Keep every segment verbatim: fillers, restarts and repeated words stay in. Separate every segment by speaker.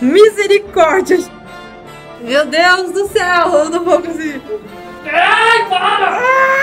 Speaker 1: Misericórdia! Meu Deus do céu, eu não vou conseguir.
Speaker 2: Ai, para!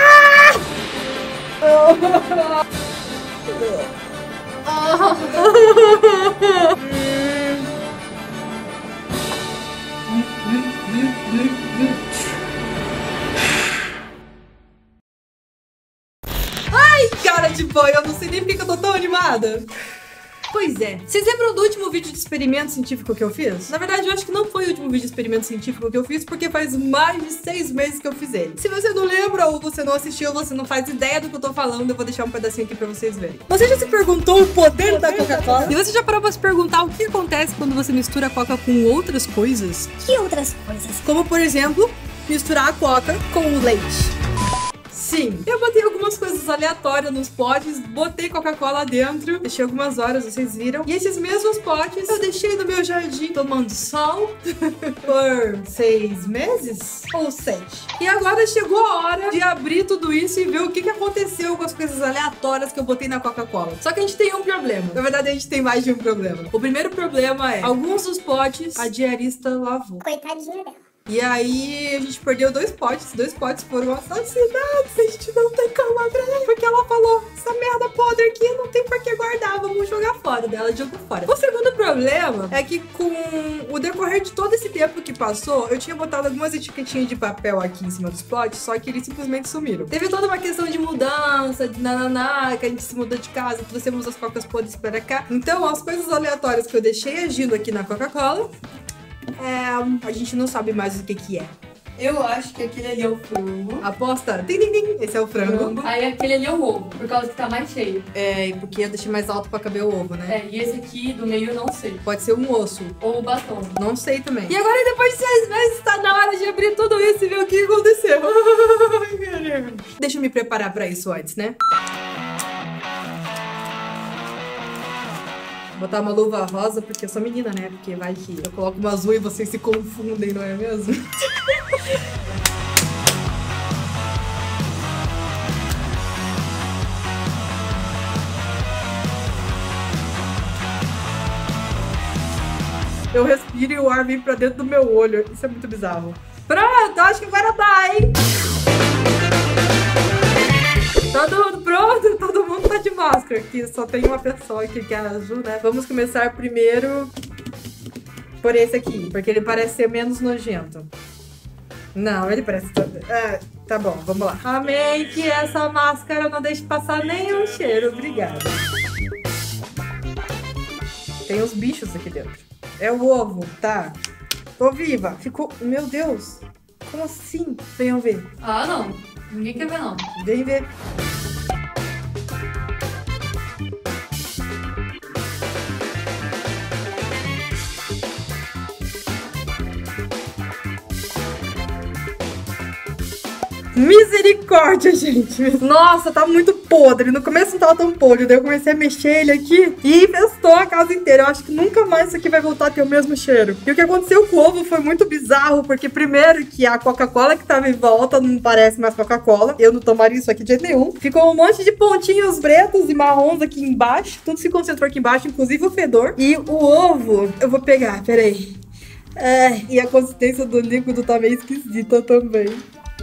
Speaker 1: Ai, cara de boi, eu não sei nem porque que eu tô tão animada. Pois é. Vocês lembram do último vídeo de experimento científico que eu fiz? Na verdade, eu acho que não foi o último vídeo de experimento científico que eu fiz, porque faz mais de seis meses que eu fiz ele. Se você não lembra, ou você não assistiu, ou você não faz ideia do que eu tô falando, eu vou deixar um pedacinho aqui pra vocês verem. Você já se perguntou o poder da Coca-Cola? E você já parou pra se perguntar o que acontece quando você mistura a Coca com outras coisas?
Speaker 3: Que outras coisas?
Speaker 1: Como, por exemplo, misturar a Coca com o leite. Sim, eu botei algumas coisas aleatórias nos potes, botei Coca-Cola dentro, deixei algumas horas, vocês viram. E esses mesmos potes eu deixei no meu jardim tomando sol por seis meses ou sete. E agora chegou a hora de abrir tudo isso e ver o que, que aconteceu com as coisas aleatórias que eu botei na Coca-Cola. Só que a gente tem um problema. Na verdade, a gente tem mais de um problema. O primeiro problema é, alguns dos potes a diarista lavou.
Speaker 3: Coitadinha dela.
Speaker 1: E aí a gente perdeu dois potes, dois potes foram assassinados, a gente não tem como abrir, porque ela falou, essa merda podre aqui não tem por que guardar, vamos jogar fora, dela jogou fora. O segundo problema é que com o decorrer de todo esse tempo que passou, eu tinha botado algumas etiquetinhas de papel aqui em cima dos potes, só que eles simplesmente sumiram. Teve toda uma questão de mudança, de nananá, que a gente se mudou de casa, trouxemos as cocas podres para cá. Então as coisas aleatórias que eu deixei agindo aqui na Coca-Cola, É, a gente não sabe mais o que que é.
Speaker 2: Eu acho que aquele ali é o frango.
Speaker 1: Aposta? Tem, tem, tem. Esse é o frango.
Speaker 2: frango. Aí aquele ali é o ovo, por causa que tá mais cheio.
Speaker 1: É, porque eu deixei mais alto pra caber o ovo, né?
Speaker 2: É, e esse aqui do meio eu não sei.
Speaker 1: Pode ser um osso.
Speaker 2: Ou o batom.
Speaker 1: Não sei também. E agora, depois de seis meses, tá na hora de abrir tudo isso e ver o que aconteceu. Ai, caramba. Deixa eu me preparar pra isso antes, né? Botar uma luva rosa, porque eu sou menina, né? Porque vai que eu coloco uma azul e vocês se confundem, não é mesmo? Eu respiro e o ar vem pra dentro do meu olho. Isso é muito bizarro. Pronto, acho que agora dá, hein? Todo mundo pronto? Todo mundo tá de máscara aqui. Só tem uma pessoa aqui que é a Ju, né? Vamos começar primeiro por esse aqui, porque ele parece ser menos nojento. Não, ele parece... É, tá bom, vamos lá. Amém que essa máscara não deixe passar nenhum cheiro. Obrigada. Tem uns bichos aqui dentro. É o ovo, tá? Tô viva. Ficou... Meu Deus. Como assim? Venham ver.
Speaker 2: Ah, não. Ninguém quer ver, não.
Speaker 1: Vem ver. Misericórdia, gente. Nossa, tá muito podre. No começo não tava tão podre. Daí eu comecei a mexer ele aqui e infestou a casa inteira. Eu acho que nunca mais isso aqui vai voltar a ter o mesmo cheiro. E o que aconteceu com o ovo foi muito bizarro, porque primeiro que a Coca-Cola que tava em volta não parece mais Coca-Cola. Eu não tomaria isso aqui de jeito nenhum. Ficou um monte de pontinhos pretos e marrons aqui embaixo. Tudo se concentrou aqui embaixo, inclusive o fedor. E o ovo, eu vou pegar, peraí. É, e a consistência do líquido tá meio esquisita também.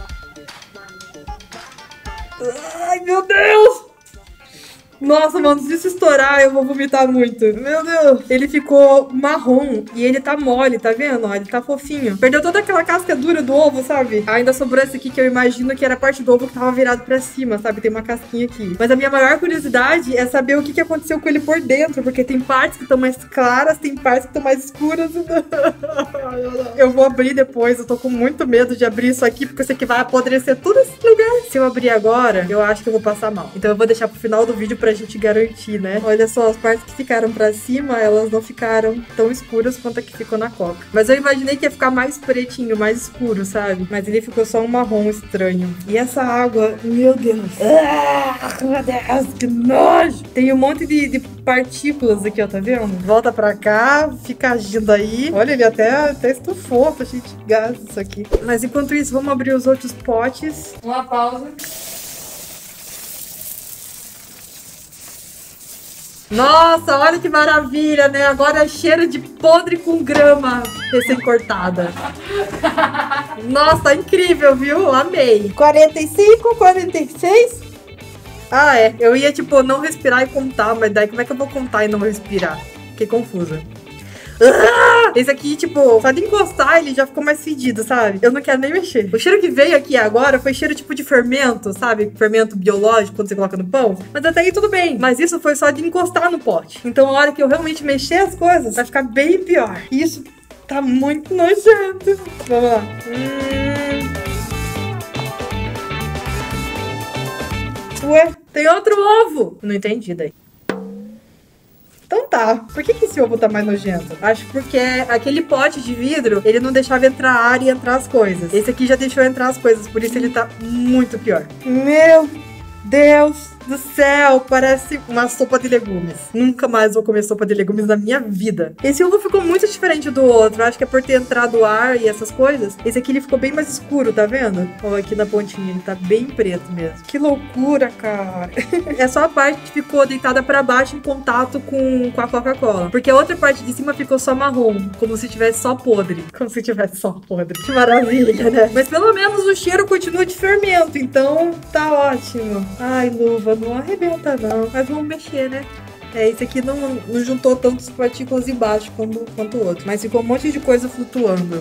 Speaker 1: Ai, meu Deus! Nossa, mano, se isso estourar, eu vou vomitar muito. Meu Deus. Ele ficou marrom e ele tá mole, tá vendo? Ó, ele tá fofinho. Perdeu toda aquela casca dura do ovo, sabe? Ainda sobrou esse aqui que eu imagino que era a parte do ovo que tava virado pra cima, sabe? Tem uma casquinha aqui. Mas a minha maior curiosidade é saber o que, que aconteceu com ele por dentro, porque tem partes que estão mais claras, tem partes que estão mais escuras. Eu vou abrir depois, eu tô com muito medo de abrir isso aqui, porque eu sei que vai apodrecer tudo esse lugar. Se eu abrir agora, eu acho que eu vou passar mal. Então eu vou deixar pro final do vídeo pra gente garantir, né? Olha só, as partes que ficaram pra cima, elas não ficaram tão escuras quanto a que ficou na Coca. Mas eu imaginei que ia ficar mais pretinho, mais escuro, sabe? Mas ele ficou só um marrom estranho. E essa água, meu Deus. Ah, meu Deus, que nojo! Tem um monte de, de partículas aqui, ó, tá vendo? Volta pra cá, fica agindo aí. Olha, ele até, até estufou, tá cheio de gás isso aqui. Mas enquanto isso, vamos abrir os outros potes.
Speaker 2: Uma pausa.
Speaker 1: Nossa, olha que maravilha, né? Agora é cheiro de podre com grama recém-cortada. Nossa, incrível, viu? Amei. quarenta e cinco, quarenta e seis. Ah, é. Eu ia, tipo, não respirar e contar, mas daí como é que eu vou contar e não respirar? Fiquei confusa. Ah! Esse aqui, tipo, só de encostar ele já ficou mais fedido, sabe? Eu não quero nem mexer. O cheiro que veio aqui agora foi cheiro tipo de fermento, sabe? Fermento biológico quando você coloca no pão. Mas até aí tudo bem. Mas isso foi só de encostar no pote. Então a hora que eu realmente mexer as coisas, vai ficar bem pior. Isso tá muito nojento. Vamos lá. Hum... Ué, tem outro ovo. Não entendi daí. Então tá, por que que esse ovo tá mais nojento? Acho porque aquele pote de vidro, ele não deixava entrar ar e entrar as coisas. Esse aqui já deixou entrar as coisas, por isso ele tá muito pior. Meu Deus do céu, parece uma sopa de legumes. Nunca mais vou comer sopa de legumes na minha vida. Esse ovo ficou muito diferente do outro. Acho que é por ter entrado ar e essas coisas. Esse aqui ele ficou bem mais escuro, tá vendo? Ó, aqui na pontinha, ele tá bem preto mesmo. Que loucura, cara. É só a parte que ficou deitada pra baixo em contato com, com a Coca-Cola. Porque a outra parte de cima ficou só marrom, como se tivesse só podre. Como se tivesse só podre. Que maravilha, né? Mas pelo menos o cheiro continua de fermento, então tá ótimo. Ai, luva. Não arrebenta não, mas vamos mexer, né? É, esse aqui não, não juntou tantas partículas embaixo quanto, quanto o outro, mas ficou um monte de coisa flutuando.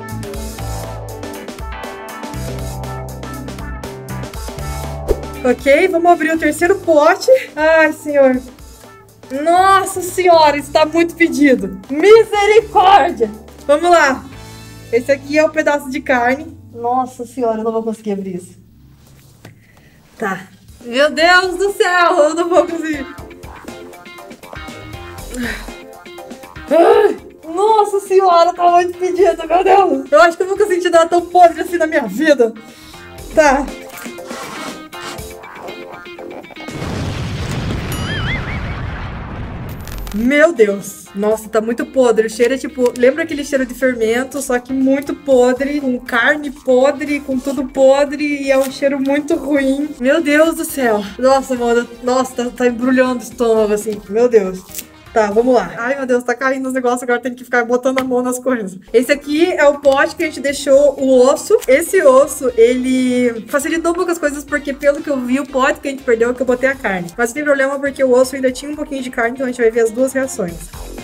Speaker 1: Ok, vamos abrir o terceiro pote. Ai, senhor. Nossa senhora, isso tá muito pedido. Misericórdia! Vamos lá. Esse aqui é o pedaço de carne. Nossa senhora, eu não vou conseguir abrir isso. Tá. Meu Deus do céu, eu não vou conseguir. Ai, nossa senhora, tá muito pedido, meu Deus. Eu acho que eu nunca senti nada tão podre assim na minha vida. Tá. Meu Deus. Nossa, tá muito podre. O cheiro é tipo... Lembra aquele cheiro de fermento, só que muito podre. Com carne podre, com tudo podre. E é um cheiro muito ruim. Meu Deus do céu. Nossa, mano. Nossa, tá, tá embrulhando o estômago, assim. Meu Deus. Tá, vamos lá. Ai, meu Deus, tá caindo os negócios. Agora tem que ficar botando a mão nas coisas. Esse aqui é o pote que a gente deixou o osso. Esse osso, ele facilitou poucas coisas, porque pelo que eu vi, o pote que a gente perdeu é que eu botei a carne. Mas não tem problema, porque o osso ainda tinha um pouquinho de carne, então a gente vai ver as duas reações.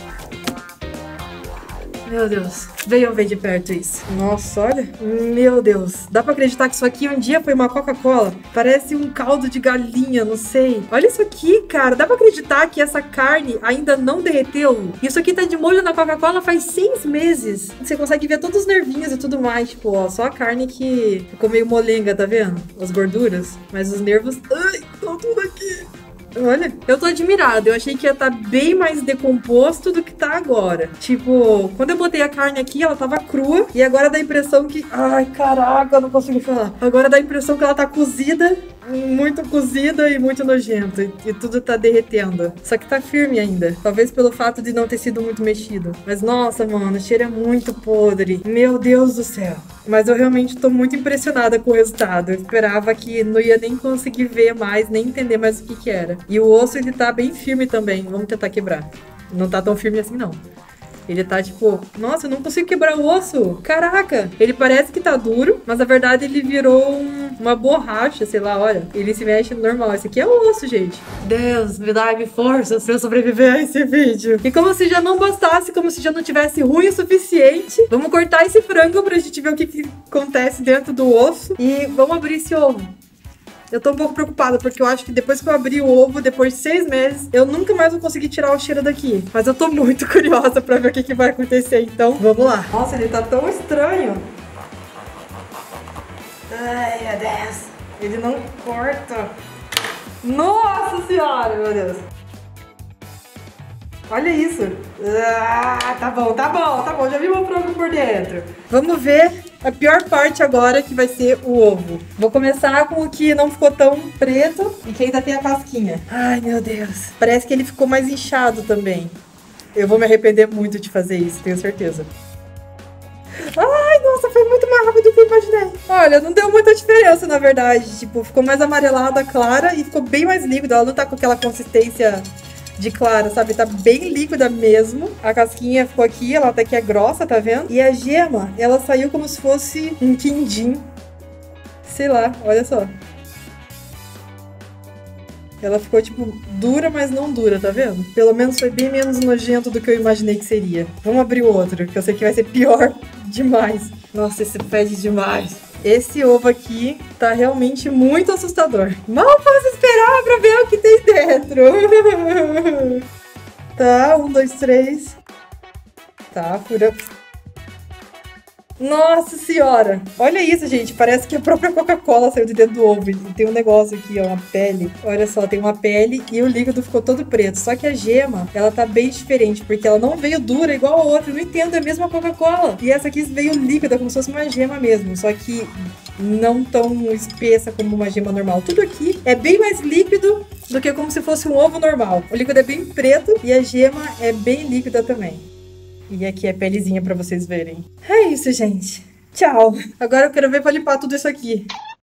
Speaker 1: Meu Deus. Venham ver de perto isso. Nossa, olha. Meu Deus. Dá pra acreditar que isso aqui um dia foi uma Coca-Cola? Parece um caldo de galinha, não sei. Olha isso aqui, cara. Dá pra acreditar que essa carne ainda não derreteu? Isso aqui tá de molho na Coca-Cola faz seis meses. Você consegue ver todos os nervinhos e tudo mais. Tipo, ó, só a carne que ficou meio molenga, tá vendo? As gorduras. Mas os nervos... Ai, estão tudo aqui. Olha, eu tô admirada. Eu achei que ia estar bem mais decomposto do que tá agora. Tipo, quando eu botei a carne aqui, ela tava crua. E agora dá a impressão que... Ai, caraca, eu não consigo falar. Agora dá a impressão que ela tá cozida. Muito cozida e muito nojenta. E, e tudo tá derretendo. Só que tá firme ainda. Talvez pelo fato de não ter sido muito mexido. Mas nossa, mano, o cheiro é muito podre. Meu Deus do céu. Mas eu realmente tô muito impressionada com o resultado. Eu esperava que não ia nem conseguir ver mais, nem entender mais o que que era. E o osso, ele tá bem firme também. Vamos tentar quebrar. Não tá tão firme assim, não. Ele tá tipo... Nossa, eu não consigo quebrar o osso. Caraca. Ele parece que tá duro, mas na verdade ele virou um, uma borracha, sei lá, olha. Ele se mexe normal. Esse aqui é o osso, gente. Deus, me dá-me forças pra eu sobreviver a esse vídeo. E como se já não bastasse, como se já não tivesse ruim o suficiente, vamos cortar esse frango pra gente ver o que, que acontece dentro do osso. E vamos abrir esse ovo. Eu tô um pouco preocupada, porque eu acho que depois que eu abri o ovo, depois de seis meses, eu nunca mais vou conseguir tirar o cheiro daqui. Mas eu tô muito curiosa pra ver o que, que vai acontecer, então vamos lá. Nossa, ele tá tão estranho. Ai, meu Deus. Ele não corta. Nossa senhora, meu Deus. Olha isso. Ah, tá bom, tá bom, tá bom. Já vi o frango por dentro. Vamos ver a pior parte agora, que vai ser o ovo. Vou começar com o que não ficou tão preto e que ainda tem a casquinha. Ai, meu Deus. Parece que ele ficou mais inchado também. Eu vou me arrepender muito de fazer isso, tenho certeza. Ai, nossa, foi muito mais rápido do que eu imaginei. Olha, não deu muita diferença, na verdade. Tipo, ficou mais amarelada, clara, e ficou bem mais líquida. Ela não tá com aquela consistência de clara, sabe? Tá bem líquida mesmo. A casquinha ficou aqui, ela até que é grossa, tá vendo? E a gema, ela saiu como se fosse um quindim. Sei lá, olha só. Ela ficou, tipo, dura, mas não dura, tá vendo? Pelo menos foi bem menos nojento do que eu imaginei que seria. Vamos abrir o outro, que eu sei que vai ser pior demais. Nossa, esse fede demais. Esse ovo aqui tá realmente muito assustador. Mal posso esperar pra ver o que tem dentro. Tá, um, dois, três. Tá, fura... Nossa senhora! Olha isso, gente. Parece que a própria Coca-Cola saiu de dentro do ovo. E tem um negócio aqui, ó, uma pele. Olha só, tem uma pele e o líquido ficou todo preto. Só que a gema, ela tá bem diferente, porque ela não veio dura igual a outra. Eu não entendo, é a mesma Coca-Cola. E essa aqui veio líquida, como se fosse uma gema mesmo. Só que não tão espessa como uma gema normal. Tudo aqui é bem mais líquido do que como se fosse um ovo normal. O líquido é bem preto e a gema é bem líquida também. E aqui é a pelezinha pra vocês verem. É isso, gente. Tchau. Agora eu quero ver pra limpar tudo isso aqui.